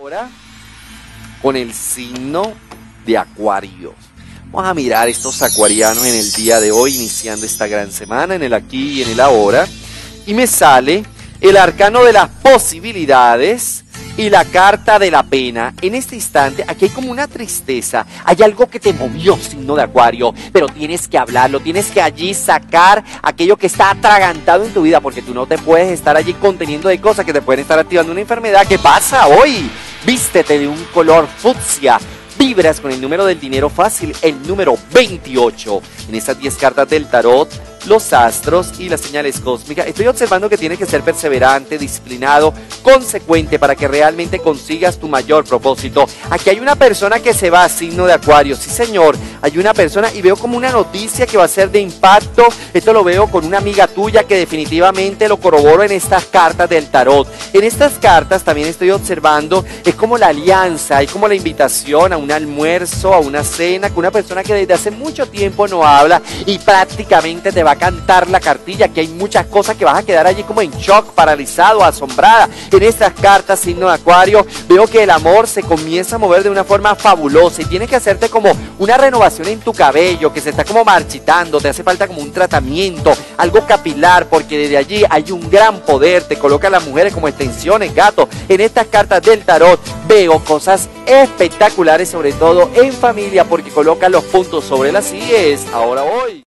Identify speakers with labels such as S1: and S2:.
S1: ahora con el signo de Acuario. Vamos a mirar estos acuarianos en el día de hoy, iniciando esta gran semana, en el aquí y en el ahora. Y me sale el arcano de las posibilidades y la carta de la pena. En este instante, aquí hay como una tristeza. Hay algo que te movió, signo de Acuario, pero tienes que hablarlo, tienes que allí sacar aquello que está atragantado en tu vida, porque tú no te puedes estar allí conteniendo de cosas que te pueden estar activando una enfermedad. ¿Qué pasa hoy? Vístete de un color fucsia. Vibras con el número del dinero fácil, el número 28. En estas 10 cartas del tarot, los astros y las señales cósmicas, estoy observando que tienes que ser perseverante, disciplinado, consecuente para que realmente consigas tu mayor propósito. Aquí hay una persona que se va a signo de Acuario, sí señor, hay una persona y veo como una noticia que va a ser de impacto. Esto lo veo con una amiga tuya que definitivamente lo corroboro en estas cartas del tarot. En estas cartas también estoy observando, es como la alianza, es como la invitación a un almuerzo, a una cena, con una persona que desde hace mucho tiempo no habla y prácticamente te va a cantar la cartilla, que hay muchas cosas que vas a quedar allí como en shock, paralizado, asombrada. En estas cartas, signo de Acuario, veo que el amor se comienza a mover de una forma fabulosa y tienes que hacerte como una renovación en tu cabello, que se está como marchitando, te hace falta como un tratamiento, algo capilar, porque desde allí hay un gran poder, te coloca a las mujeres como extensiones, gato. En estas cartas del tarot veo cosas espectaculares, sobre todo en familia, porque coloca los puntos sobre las IES. Ahora hoy.